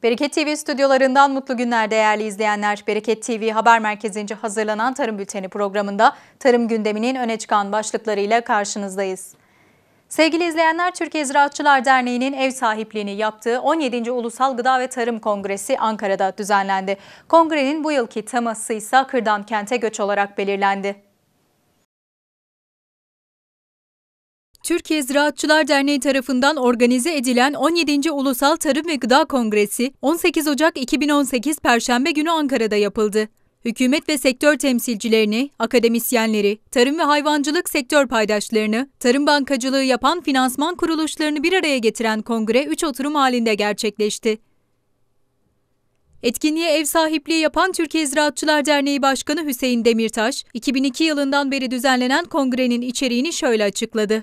Bereket TV stüdyolarından mutlu günler değerli izleyenler. Bereket TV Haber Merkezi'nce hazırlanan Tarım Bülteni programında tarım gündeminin öne çıkan başlıklarıyla karşınızdayız. Sevgili izleyenler, Türkiye Ziraatçılar Derneği'nin ev sahipliğini yaptığı 17. Ulusal Gıda ve Tarım Kongresi Ankara'da düzenlendi. Kongrenin bu yılki teması ise kırdan kente göç olarak belirlendi. Türkiye Ziraatçılar Derneği tarafından organize edilen 17. Ulusal Tarım ve Gıda Kongresi 18 Ocak 2018 Perşembe günü Ankara'da yapıldı. Hükümet ve sektör temsilcilerini, akademisyenleri, tarım ve hayvancılık sektör paydaşlarını, tarım bankacılığı yapan finansman kuruluşlarını bir araya getiren kongre 3 oturum halinde gerçekleşti. Etkinliğe ev sahipliği yapan Türkiye Ziraatçılar Derneği Başkanı Hüseyin Demirtaş, 2002 yılından beri düzenlenen kongrenin içeriğini şöyle açıkladı.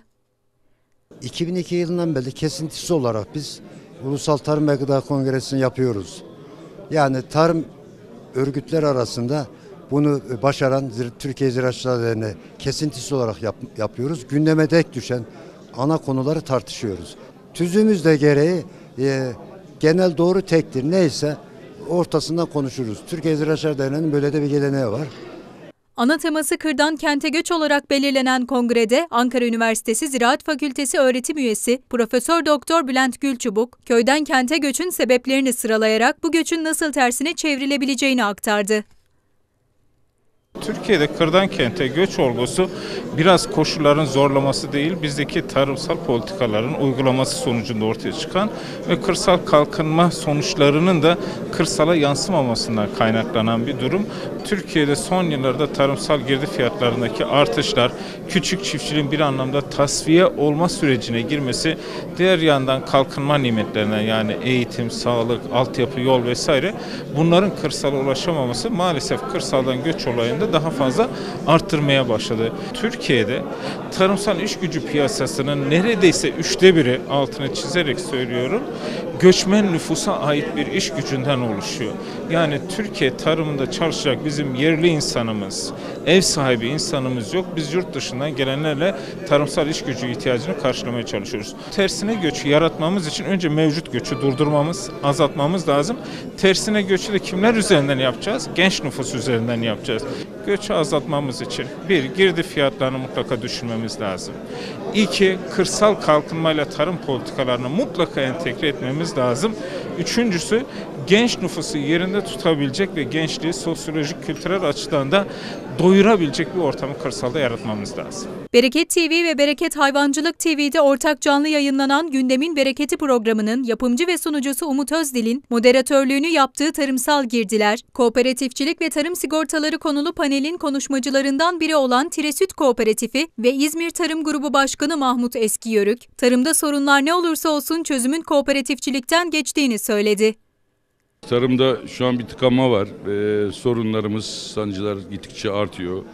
2002 yılından beri kesintisi olarak biz Ulusal Tarım ve Gıda Kongresi'ni yapıyoruz. Yani tarım örgütler arasında bunu başaran Türkiye Ziraatçılar Derneği kesintisi olarak yapıyoruz. Gündeme dek düşen ana konuları tartışıyoruz. Tüzüğümüz de gereği genel doğru tektir. Neyse ortasından konuşuruz. Türkiye Ziraatçılar Derneği'nin böyle de bir geleneği var. Ana teması kırdan kente göç olarak belirlenen kongrede Ankara Üniversitesi Ziraat Fakültesi öğretim üyesi Profesör Doktor Bülent Gülçubuk, köyden kente göçün sebeplerini sıralayarak bu göçün nasıl tersine çevrilebileceğini aktardı. Türkiye'de kırdan kente göç olgusu biraz koşulların zorlaması değil, bizdeki tarımsal politikaların uygulaması sonucunda ortaya çıkan ve kırsal kalkınma sonuçlarının da kırsala yansımamasından kaynaklanan bir durum. Türkiye'de son yıllarda tarımsal girdi fiyatlarındaki artışlar, küçük çiftçiliğin bir anlamda tasfiye olma sürecine girmesi, diğer yandan kalkınma nimetlerinden yani eğitim, sağlık, altyapı, yol vesaire bunların kırsala ulaşamaması maalesef kırsaldan göç olayında daha fazla arttırmaya başladı. Türkiye'de tarımsal iş gücü piyasasının neredeyse 1/3 altını çizerek söylüyorum, göçmen nüfusa ait bir iş gücünden oluşuyor. Yani Türkiye tarımında çalışacak bizim yerli insanımız, ev sahibi insanımız yok. Biz yurt dışından gelenlerle tarımsal iş gücü ihtiyacını karşılamaya çalışıyoruz. Tersine göçü yaratmamız için önce mevcut göçü durdurmamız, azaltmamız lazım. Tersine göçü de kimler üzerinden yapacağız? Genç nüfus üzerinden yapacağız. Göçü azaltmamız için bir, girdi fiyatlarını mutlaka düşürmemiz lazım. 2, kırsal kalkınmayla tarım politikalarını mutlaka entegre etmemiz lazım. Üçüncüsü, genç nüfusu yerinde tutabilecek ve gençliği sosyolojik, kültürel açıdan da doyurabilecek bir ortamı kırsalda yaratmamız lazım. Bereket TV ve Bereket Hayvancılık TV'de ortak canlı yayınlanan Gündemin Bereketi programının yapımcı ve sunucusu Umut Özdil'in moderatörlüğünü yaptığı tarımsal girdiler, kooperatifçilik ve tarım sigortaları konulu panelin konuşmacılarından biri olan Tiresüt Kooperatifi ve İzmir Tarım Grubu Başkanı Mahmut Eskiyörük, tarımda sorunlar ne olursa olsun çözümün kooperatifçilikten geçtiğini söyledi. Tarımda şu an bir tıkanma var. Sorunlarımız, sancılar gittikçe artıyor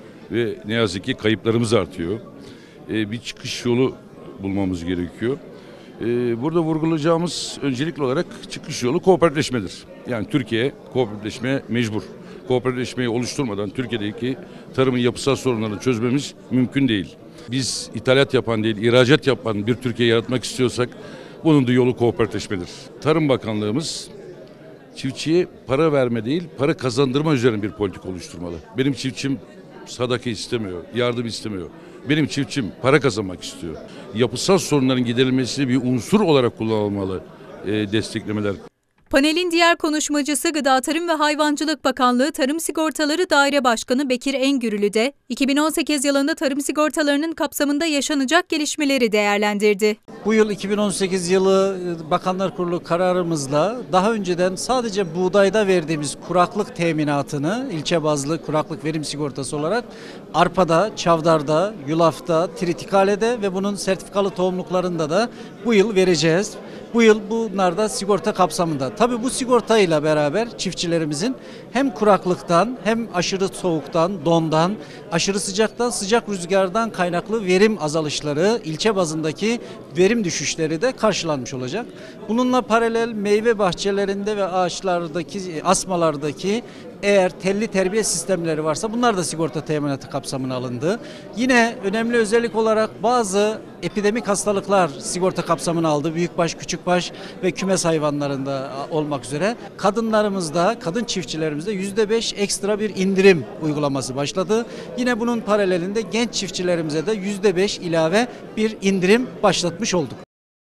ve ne yazık ki kayıplarımız artıyor. Bir çıkış yolu bulmamız gerekiyor. Burada vurgulayacağımız öncelikli olarak çıkış yolu kooperatifleşmedir. Yani Türkiye kooperatifleşmeye mecbur. Kooperatifleşmeyi oluşturmadan Türkiye'deki tarımın yapısal sorunlarını çözmemiz mümkün değil. Biz ithalat yapan değil, ihracat yapan bir Türkiye yaratmak istiyorsak bunun da yolu kooperatifleşmedir. Tarım Bakanlığımız çiftçiye para verme değil, para kazandırma üzerine bir politika oluşturmalı. Benim çiftçim sadaka istemiyor, yardım istemiyor. Benim çiftçim para kazanmak istiyor. Yapısal sorunların giderilmesi bir unsur olarak kullanılmalı desteklemeler. Panelin diğer konuşmacısı Gıda Tarım ve Hayvancılık Bakanlığı Tarım Sigortaları Daire Başkanı Bekir Engürülü de 2018 yılında tarım sigortalarının kapsamında yaşanacak gelişmeleri değerlendirdi. Bu yıl 2018 yılı Bakanlar Kurulu kararımızla daha önceden sadece buğdayda verdiğimiz kuraklık teminatını ilçe bazlı kuraklık verim sigortası olarak arpada, çavdarda, yulafta, tritikale'de ve bunun sertifikalı tohumluklarında da bu yıl vereceğiz. Bu yıl bunlar da sigorta kapsamında. Tabii bu sigortayla beraber çiftçilerimizin hem kuraklıktan hem aşırı soğuktan, dondan, aşırı sıcaktan, sıcak rüzgardan kaynaklı verim azalışları, ilçe bazındaki verim düşüşleri de karşılanmış olacak. Bununla paralel meyve bahçelerinde ve ağaçlardaki, asmalardaki eğer telli terbiye sistemleri varsa bunlar da sigorta teminatı kapsamına alındı. Yine önemli özellik olarak bazı epidemik hastalıklar sigorta kapsamına aldı. Büyükbaş, küçükbaş ve kümes hayvanlarında olmak üzere. Kadınlarımızda, kadın çiftçilerimizde %5 ekstra bir indirim uygulaması başladı. Yine bunun paralelinde genç çiftçilerimize de %5 ilave bir indirim başlatmış olduk.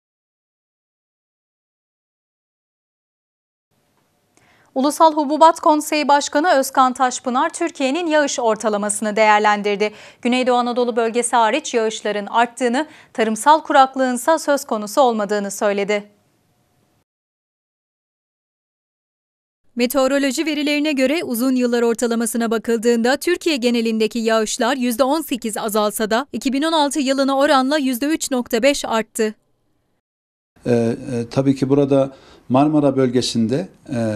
Ulusal Hububat Konseyi Başkanı Özkan Taşpınar, Türkiye'nin yağış ortalamasını değerlendirdi. Güneydoğu Anadolu bölgesi hariç yağışların arttığını, tarımsal kuraklığınsa söz konusu olmadığını söyledi. Meteoroloji verilerine göre uzun yıllar ortalamasına bakıldığında Türkiye genelindeki yağışlar %18 azalsa da 2016 yılına oranla %3,5 arttı. Tabii ki burada Marmara bölgesinde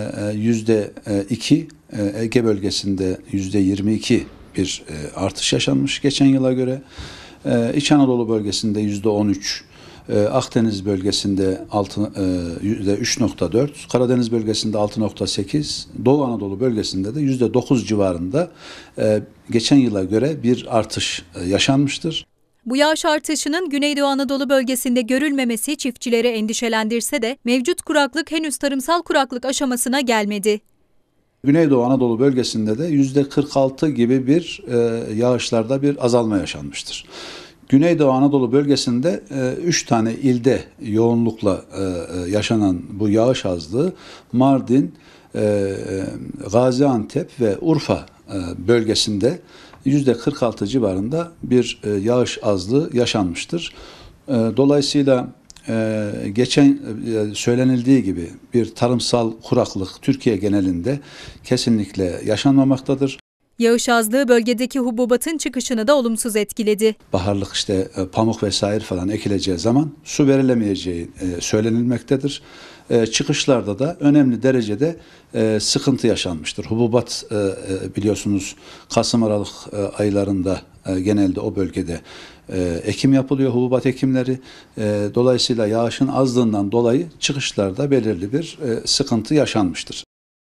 %2, Ege bölgesinde %22 bir artış yaşanmış geçen yıla göre. İç Anadolu bölgesinde %13, Akdeniz bölgesinde %3,4, Karadeniz bölgesinde 6,8, Doğu Anadolu bölgesinde de %9 civarında geçen yıla göre bir artış yaşanmıştır. Bu yağış artışının Güneydoğu Anadolu bölgesinde görülmemesi çiftçileri endişelendirse de mevcut kuraklık henüz tarımsal kuraklık aşamasına gelmedi. Güneydoğu Anadolu bölgesinde de %46 gibi bir yağışlarda bir azalma yaşanmıştır. Güneydoğu Anadolu bölgesinde 3 tane ilde yoğunlukla yaşanan bu yağış azlığı Mardin, Gaziantep ve Urfa bölgesinde %46 civarında bir yağış azlığı yaşanmıştır. Dolayısıyla geçen söylenildiği gibi bir tarımsal kuraklık Türkiye genelinde kesinlikle yaşanmamaktadır. Yağış azlığı bölgedeki hububatın çıkışını da olumsuz etkiledi. Baharlık pamuk vesaire falan ekileceği zaman su verilemeyeceği söylenilmektedir. Çıkışlarda da önemli derecede sıkıntı yaşanmıştır. Hububat biliyorsunuz Kasım-Aralık aylarında genelde o bölgede ekim yapılıyor, hububat ekimleri. Dolayısıyla yağışın azlığından dolayı çıkışlarda belirli bir sıkıntı yaşanmıştır.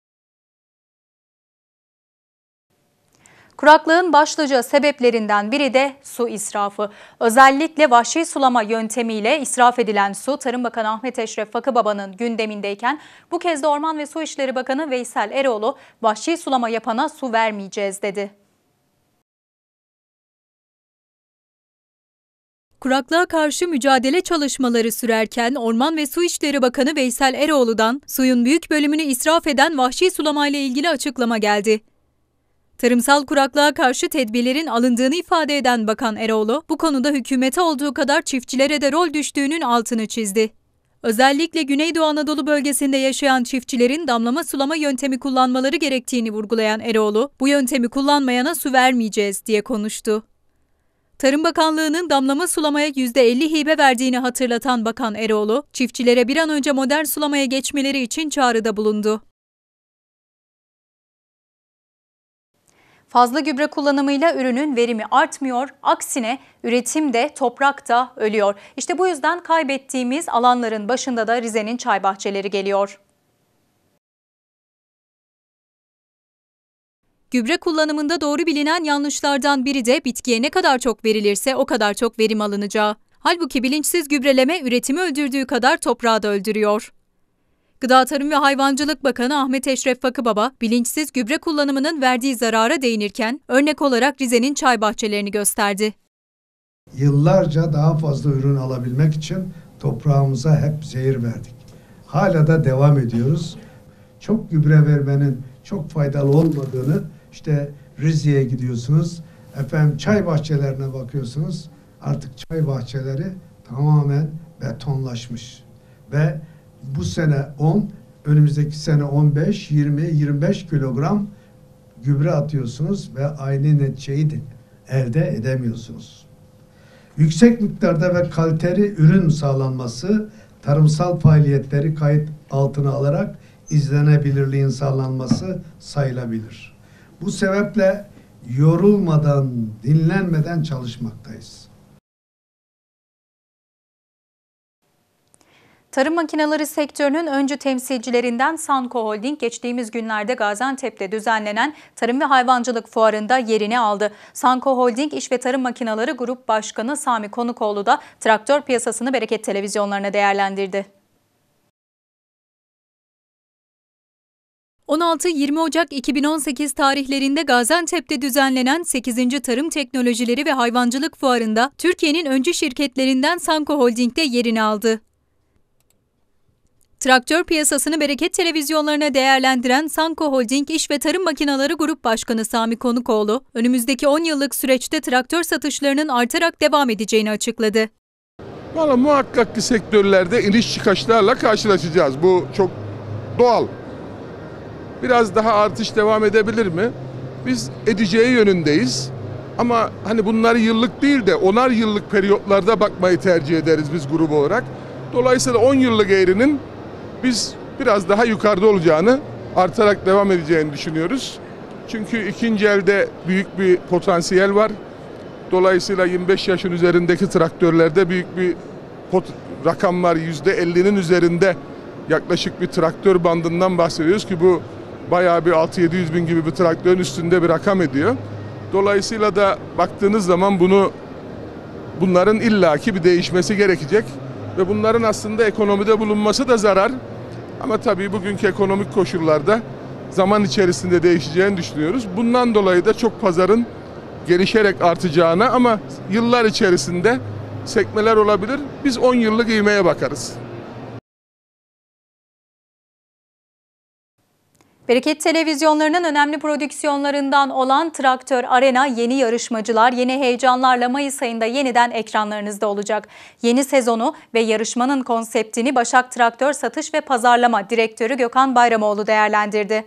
Kuraklığın başlıca sebeplerinden biri de su israfı. Özellikle vahşi sulama yöntemiyle israf edilen su, Tarım Bakanı Ahmet Eşref Fakıbaba'nın gündemindeyken bu kez de Orman ve Su İşleri Bakanı Veysel Eroğlu, vahşi sulama yapana su vermeyeceğiz dedi. Kuraklığa karşı mücadele çalışmaları sürerken Orman ve Su İşleri Bakanı Veysel Eroğlu'dan suyun büyük bölümünü israf eden vahşi sulamayla ilgili açıklama geldi. Tarımsal kuraklığa karşı tedbirlerin alındığını ifade eden Bakan Eroğlu, bu konuda hükümete olduğu kadar çiftçilere de rol düştüğünün altını çizdi. Özellikle Güneydoğu Anadolu bölgesinde yaşayan çiftçilerin damlama sulama yöntemi kullanmaları gerektiğini vurgulayan Eroğlu, bu yöntemi kullanmayana su vermeyeceğiz diye konuştu. Tarım Bakanlığı'nın damlama sulamaya %50 hibe verdiğini hatırlatan Bakan Eroğlu, çiftçilere bir an önce modern sulamaya geçmeleri için çağrıda bulundu. Fazla gübre kullanımıyla ürünün verimi artmıyor, aksine üretim de toprak da ölüyor. İşte bu yüzden kaybettiğimiz alanların başında da Rize'nin çay bahçeleri geliyor. Gübre kullanımında doğru bilinen yanlışlardan biri de bitkiye ne kadar çok verilirse o kadar çok verim alınacağı. Halbuki bilinçsiz gübreleme üretimi öldürdüğü kadar toprağı da öldürüyor. Gıda Tarım ve Hayvancılık Bakanı Ahmet Eşref Fakıbaba, bilinçsiz gübre kullanımının verdiği zarara değinirken örnek olarak Rize'nin çay bahçelerini gösterdi. Yıllarca daha fazla ürün alabilmek için toprağımıza hep zehir verdik. Hala da devam ediyoruz. Çok gübre vermenin çok faydalı olmadığını, işte Rize'ye gidiyorsunuz, çay bahçelerine bakıyorsunuz, artık çay bahçeleri tamamen betonlaşmış ve bu sene 10, önümüzdeki sene 15, 20, 25 kilogram gübre atıyorsunuz ve aynı neticeyi de elde edemiyorsunuz. Yüksek miktarda ve kaliteli ürün sağlanması, tarımsal faaliyetleri kayıt altına alarak izlenebilirliğin sağlanması sayılabilir. Bu sebeple yorulmadan, dinlenmeden çalışmaktayız. Tarım makineleri sektörünün öncü temsilcilerinden Sanko Holding geçtiğimiz günlerde Gaziantep'te düzenlenen Tarım ve Hayvancılık Fuarı'nda yerini aldı. Sanko Holding İş ve Tarım Makineleri Grup Başkanı Sami Konukoğlu da traktör piyasasını Bereket televizyonlarına değerlendirdi. 16-20 Ocak 2018 tarihlerinde Gaziantep'te düzenlenen 8. Tarım Teknolojileri ve Hayvancılık Fuarı'nda Türkiye'nin öncü şirketlerinden Sanko Holding'de yerini aldı. Traktör piyasasını Bereket televizyonlarına değerlendiren Sanko Holding İş ve Tarım Makineleri Grup Başkanı Sami Konukoğlu, önümüzdeki 10 yıllık süreçte traktör satışlarının artarak devam edeceğini açıkladı. Valla muhakkak ki sektörlerde iniş çıkışlarla karşılaşacağız. Bu çok doğal. Biraz daha artış devam edebilir mi? Biz edeceği yönündeyiz. Ama hani bunları yıllık değil de 10'ar yıllık periyotlarda bakmayı tercih ederiz biz grup olarak. Dolayısıyla 10 yıllık eğrinin biz biraz daha yukarıda olacağını, artarak devam edeceğini düşünüyoruz. Çünkü ikinci elde büyük bir potansiyel var. Dolayısıyla 25 yaşın üzerindeki traktörlerde büyük bir rakam var. %50'nin üzerinde yaklaşık bir traktör bandından bahsediyoruz ki bu bayağı bir 600-700 bin gibi bir traktörün üstünde bir rakam ediyor. Dolayısıyla da baktığınız zaman bunların illaki bir değişmesi gerekecek. Ve bunların aslında ekonomide bulunması da zarar. Ama tabii bugünkü ekonomik koşullarda zaman içerisinde değişeceğini düşünüyoruz. Bundan dolayı da çok pazarın gelişerek artacağına ama yıllar içerisinde sekmeler olabilir. Biz 10 yıllık ivmeye bakarız. Bereket televizyonlarının önemli prodüksiyonlarından olan Traktör Arena yeni yarışmacılar, yeni heyecanlarla Mayıs ayında yeniden ekranlarınızda olacak. Yeni sezonu ve yarışmanın konseptini Başak Traktör Satış ve Pazarlama Direktörü Gökhan Bayramoğlu değerlendirdi.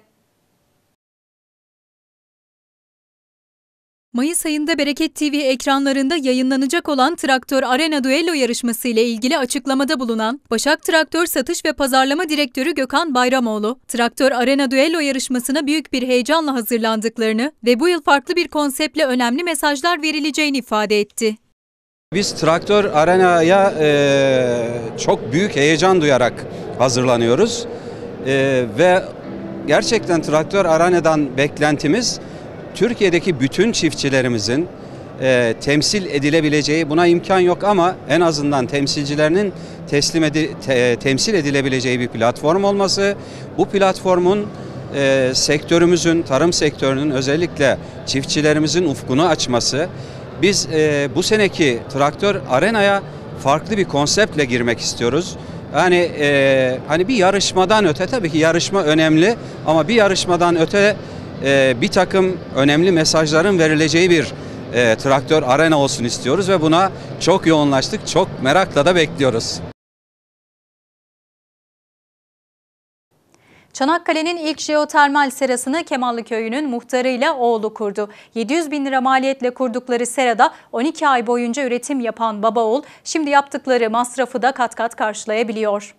Mayıs ayında Bereket TV ekranlarında yayınlanacak olan Traktör Arena Duello yarışması ile ilgili açıklamada bulunan Başak Traktör Satış ve Pazarlama Direktörü Gökhan Bayramoğlu, Traktör Arena Duello yarışmasına büyük bir heyecanla hazırlandıklarını ve bu yıl farklı bir konseptle önemli mesajlar verileceğini ifade etti. Biz Traktör Arena'ya çok büyük heyecan duyarak hazırlanıyoruz ve gerçekten Traktör Arena'dan beklentimiz Türkiye'deki bütün çiftçilerimizin temsil edilebileceği, buna imkan yok ama en azından temsilcilerinin temsil edilebileceği bir platform olması. Bu platformun sektörümüzün, tarım sektörünün özellikle çiftçilerimizin ufkunu açması. Biz bu seneki Traktör Arena'ya farklı bir konseptle girmek istiyoruz. Yani hani bir yarışmadan öte, tabii ki yarışma önemli ama bir yarışmadan öte bir takım önemli mesajların verileceği bir Traktör Arena olsun istiyoruz ve buna çok yoğunlaştık, çok merakla da bekliyoruz. Çanakkale'nin ilk jeotermal serasını Kemallıköy'ünün muhtarıyla oğlu kurdu. 700 bin lira maliyetle kurdukları serada 12 ay boyunca üretim yapan baba oğul şimdi yaptıkları masrafı da kat kat karşılayabiliyor.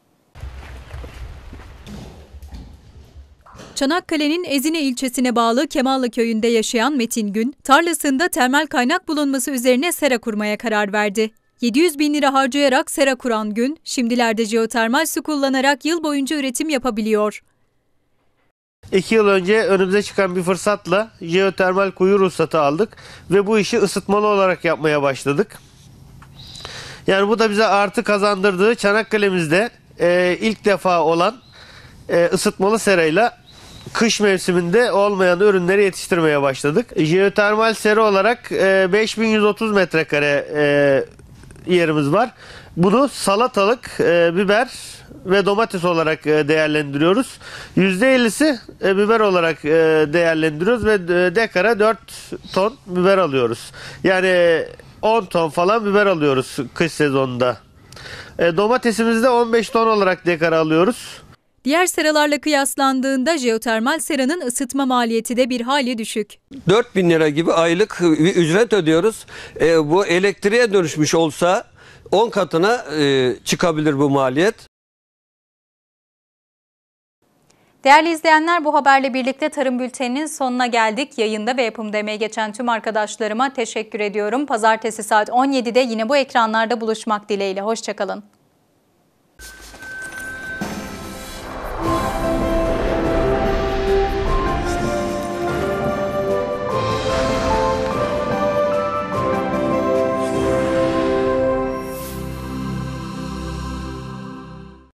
Çanakkale'nin Ezine ilçesine bağlı Kemallıköy'ünde yaşayan Metin Gün, tarlasında termal kaynak bulunması üzerine sera kurmaya karar verdi. 700 bin lira harcayarak sera kuran Gün, şimdilerde jeotermal su kullanarak yıl boyunca üretim yapabiliyor. 2 yıl önce önümüze çıkan bir fırsatla jeotermal kuyu ruhsatı aldık ve bu işi ısıtmalı olarak yapmaya başladık. Yani bu da bize artı kazandırdığı Çanakkale'mizde ilk defa olan ısıtmalı serayla kış mevsiminde olmayan ürünleri yetiştirmeye başladık. Jeotermal sera olarak 5130 metrekare yerimiz var. Bunu salatalık, biber ve domates olarak değerlendiriyoruz. %50'si biber olarak değerlendiriyoruz ve dekara 4 ton biber alıyoruz. Yani 10 ton falan biber alıyoruz kış sezonunda. Domatesimizi de 15 ton olarak dekara alıyoruz. Diğer seralarla kıyaslandığında jeotermal seranın ısıtma maliyeti de bir hayli düşük. 4.000 lira gibi aylık bir ücret ödüyoruz. Bu elektriğe dönüşmüş olsa 10 katına çıkabilir bu maliyet. Değerli izleyenler, bu haberle birlikte Tarım Bülteni'nin sonuna geldik. Yayında ve yapımda emeği geçen tüm arkadaşlarıma teşekkür ediyorum. Pazartesi saat 17'de yine bu ekranlarda buluşmak dileğiyle. Hoşça kalın.